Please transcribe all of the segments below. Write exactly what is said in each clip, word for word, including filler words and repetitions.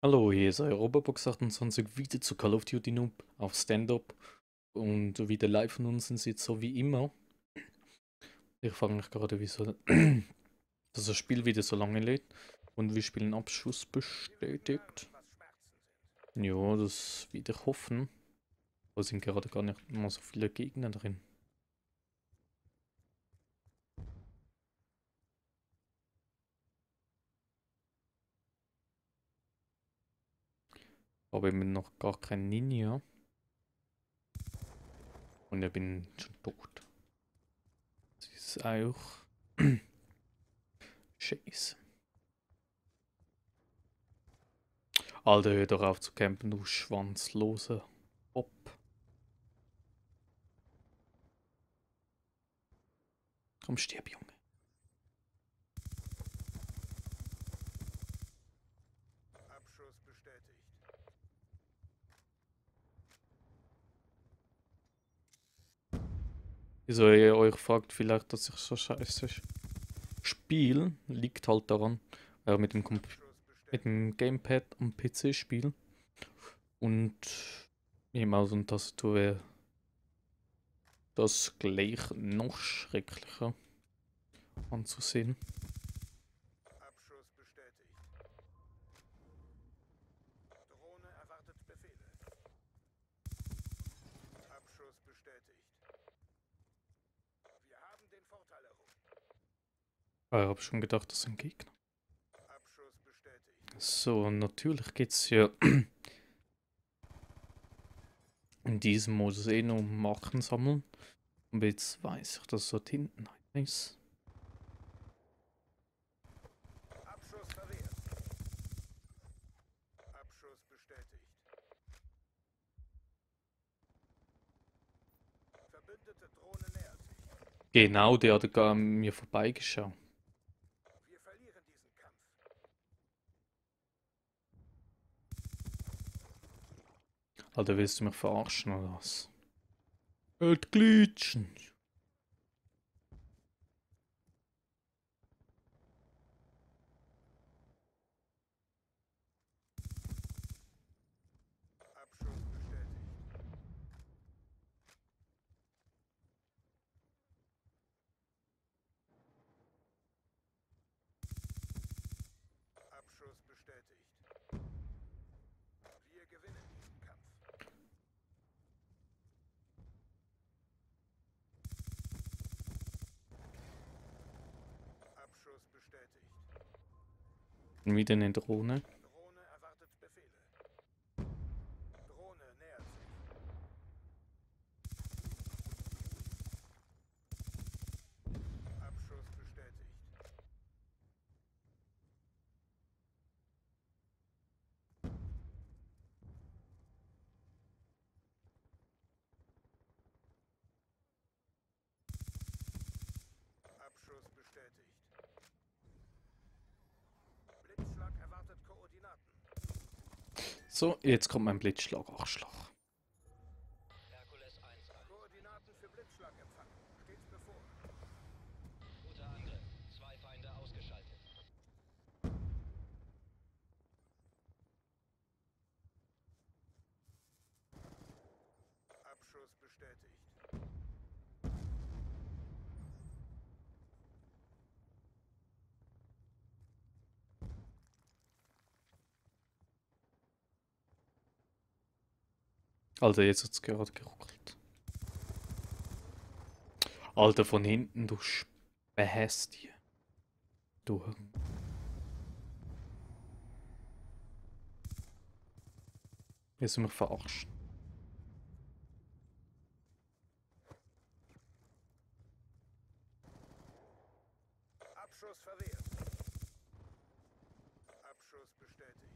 Hallo, hier ist euer Robobox achtundzwanzig, wieder zu Call of Duty Noob auf Stand-Up und wieder live von uns sind jetzt so wie immer. Ich frage mich gerade, wieso dass das Spiel wieder so lange lädt und wir spielen Abschuss bestätigt. Ja, das wieder hoffen. Da sind gerade gar nicht mal so viele Gegner drin. Aber ich bin noch gar kein Ninja. Und ich bin schon tot. Das ist auch Scheiße. Alter, hör doch auf zu campen, du schwanzloser Bob. Komm, stirb, Junge. Abschuss bestätigt. Wieso ihr euch fragt vielleicht, dass ich so scheiße spiele, liegt halt daran, weil ich mit dem, Comp Abschuss mit bestätigt. dem Gamepad am P C spiele und mit Maus und Tastatur wäre das gleich noch schrecklicher anzusehen. Abschuss bestätigt. Drohne erwartet Befehle. Abschuss bestätigt. Wir haben den Vorteil erhoben. Aber ich habe schon gedacht, das sind Gegner. Abschuss bestätigt. So, natürlich geht es ja in diesem Modus eh nur um Marken sammeln. Und jetzt weiß ich, dass dort hinten einer ist. Abschuss verwehrt. Abschuss bestätigt. Verbündete Drohne nähert sich. Genau, der hat gar an mir vorbeigeschaut. Wir verlieren diesen Kampf. Alter, willst du mich verarschen oder was? Halt glitschen. Abschuss bestätigt. Abschuss bestätigt. Wir gewinnen diesen Kampf. Abschuss bestätigt. Wieder eine Drohne. Drohne erwartet Befehle. Drohne nähert sich. Abschuss bestätigt. Abschuss bestätigt. Blitzschlag erwartet Koordinaten. So, jetzt kommt mein Blitzschlag, Arschloch. Herkules eins ein. Koordinaten für Blitzschlag empfangen. Stets bevor. Guter Angriff. Zwei Feinde ausgeschaltet. Abschuss bestätigt. Alter, jetzt hat's gerade geruckelt. Alter, von hinten, du Späßtie. Du. Willst du mich verarschen? Abschuss verwehrt. Abschuss bestätigt.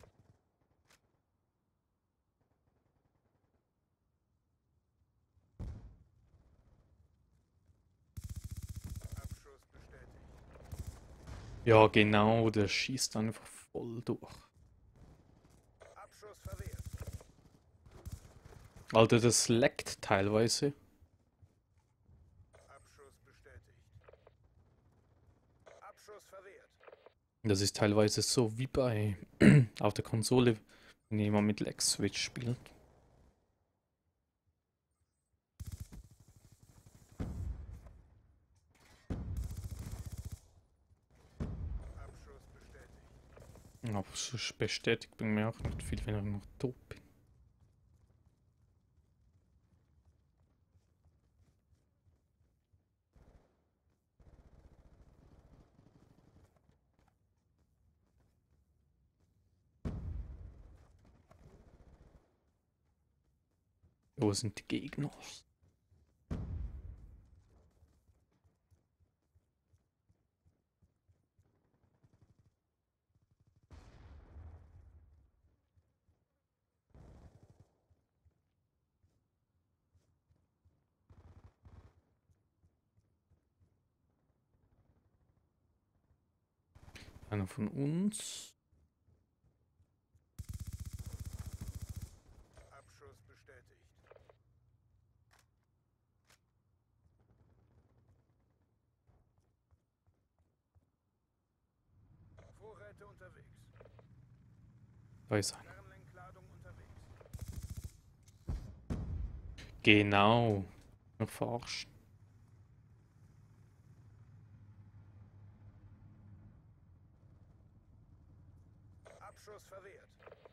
Abschuss bestätigt. Ja, genau, der schießt einfach voll durch. Abschuss verwehrt. Alter, das leckt teilweise. Abschuss bestätigt. Abschuss verwehrt. Das ist teilweise so wie bei auf der Konsole, wenn jemand mit Lag Switch spielt. Abschuss bestätigt. Aber sonst bestätigt bei mir auch nicht viel, wenn ich noch tot bin. Wo sind die Gegner? Einer von uns. Abschuss bestätigt. Vorräte unterwegs. Da ist einer. Fernlenkladung unterwegs. Genau. Noch verarschen. Abschuss verwehrt.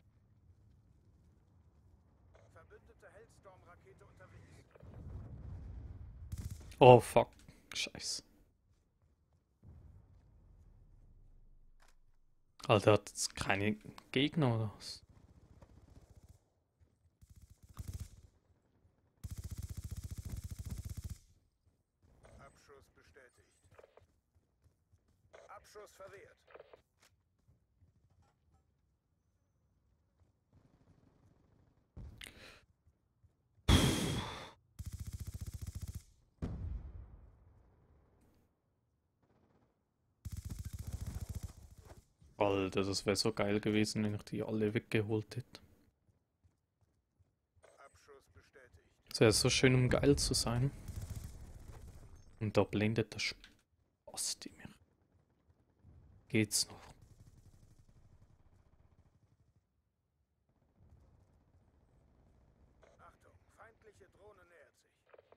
Verbündete Hellstorm-Rakete unterwegs. Oh fuck. Scheiße. Alter, hat jetzt keine Gegner oder was? Abschuss bestätigt. Abschuss verwehrt. Alter, das wäre so geil gewesen, wenn ich die alle weggeholt hätte. Abschuss bestätigt. Es wäre so schön, um geil zu sein. Und da blendet der Spasti mir. Geht's noch? Achtung, feindliche Drohne nähert sich.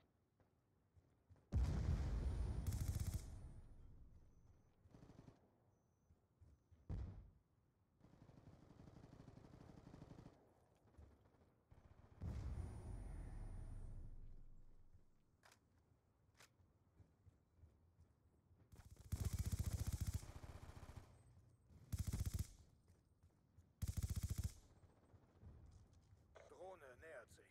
Drohne nähert sich.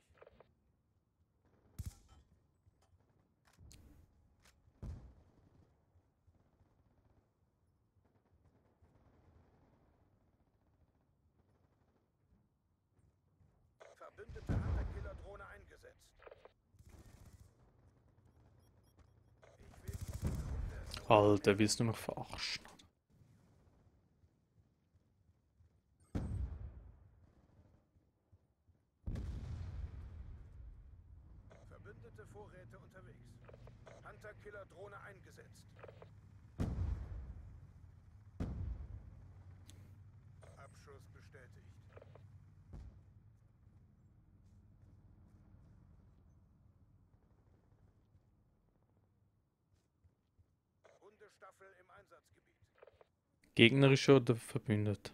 Verbündete Hunter-Killer-Drohne eingesetzt. Ich will diesen Hunde- Alter, willst du mich verarschen? Verbündete Vorräte unterwegs. Hunter-Killer-Drohne eingesetzt. Abschuss bestätigt. Hundestaffel im Einsatzgebiet. Gegnerischer oder verbündet?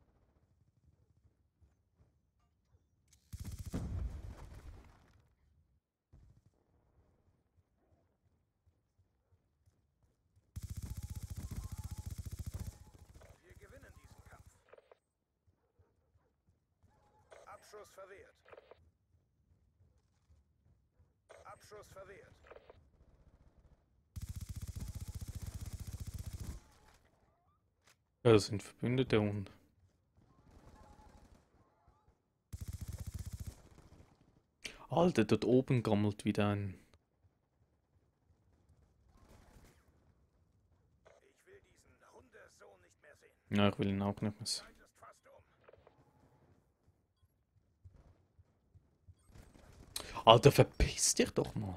Wir gewinnen diesen Kampf. Abschuss verwehrt. Abschuss verwehrt. Ja, das sind Verbündete und. Alter, dort oben gammelt wieder ein. Ich will diesen Hundesohn nicht mehr sehen. Ja, ich will ihn auch nicht mehr sehen. Zeit ist fast um. Alter, verpiss dich doch mal.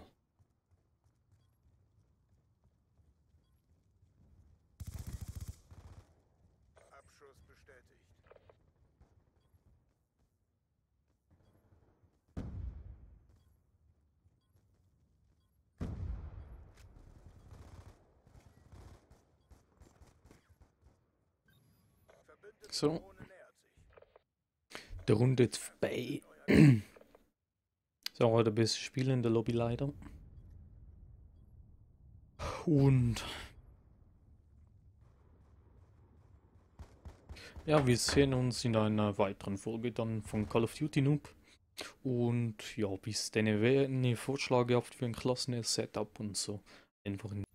Verbündete So. Drohne nähert sich. Der Runde jetzt vorbei. So, heute bist Spiel in der Lobby leider. Und ja, wir sehen uns in einer weiteren Folge dann von Call of Duty Noob. Und ja, bis dann, wenn ihr Vorschläge habt für ein Klassen-Setup und so, einfach in